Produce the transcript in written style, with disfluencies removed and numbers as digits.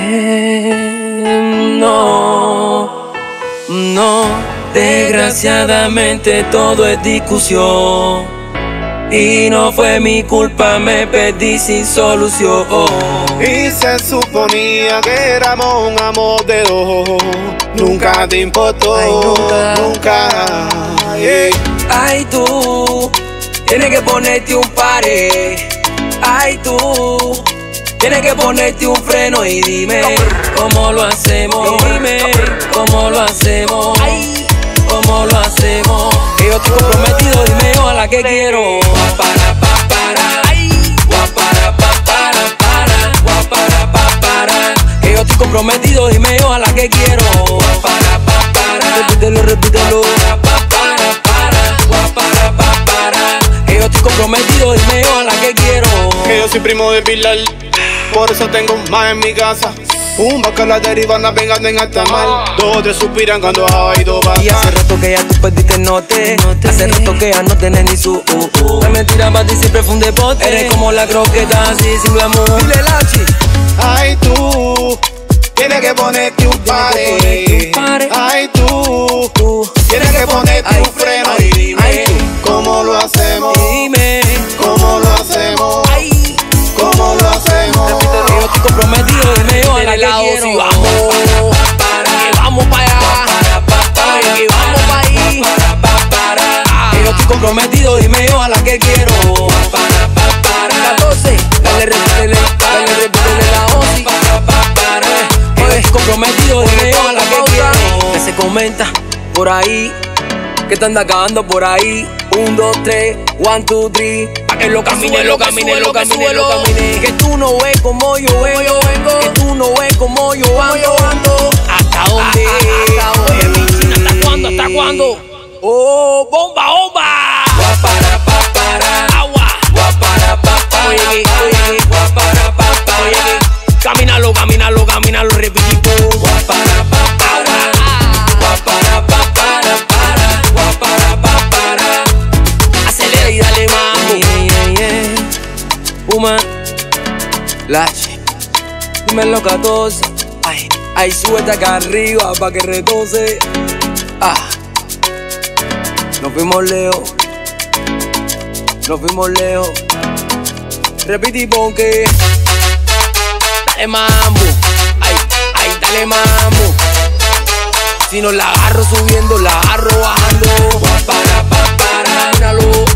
No, no, desgraciadamente todo es discusión. Y no fue mi culpa, me perdí sin solución. Y se suponía que éramos un amor de dos. Nunca te importó, ay, nunca. Ay, tú tienes que ponerte un pared. Ay, tú tienes que ponerte un freno y dime cómo lo hacemos. Dime cómo lo hacemos. Cómo lo hacemos. Que yo estoy comprometido, dime yo a la que quiero. Guapara, que yo estoy comprometido, dime yo a la que quiero. Repítelo, repítelo. Que yo estoy comprometido, dime yo a la que quiero. Que yo soy primo de Pilar, por eso tengo más en mi casa. Un bacala deriva, navegando en alta mar. Dos o tres suspiran cuando hay dos vacas. Y hace rato que ya tú perdiste note. Hace rato que ya no tienes ni su La mentira para ti siempre fue un deporte. Eres como la croqueta, así sin glamour. Dile Lachi. Ay, tú tienes que ponerte un pared. Ay, tú tienes que ponerte un freno. Y dime cómo lo hacemos. Dime cómo lo hacemos. ¿Cómo lo hacemos? Que yo estoy comprometido, dime yo a la que quiero. Si vamos, que vamos para allá, que vamos para ahí. Que yo estoy comprometido, dime yo a la que quiero. 14, dale, repítele la OSI. Que yo estoy comprometido, dime yo a la que quiero. Que se comenta por ahí, que te anda acabando por ahí. 1, 2, 3, 1, 2, 3. Pa' que lo camine, lo camine, lo camine, lo camine. Que tú no ves como yo vengo, que tú no ves como yo ando. ¿Hasta dónde? Oye, mi china, ¿hasta cuándo? ¿Hasta cuándo? Oh, bomba, bomba. Agua. Oye, camínalo, camínalo, camínalo, repitipo. Acelera y dale mambo. Puma, Lachi, dímelo 14. Ay, súbete acá arriba pa' que retose. Nos fuimos lejos. Nos fuimos lejos. Repite y pon que Dale mambo. Ay, dale mambo. Si no la agarro subiendo, la agarro bajando. míralo.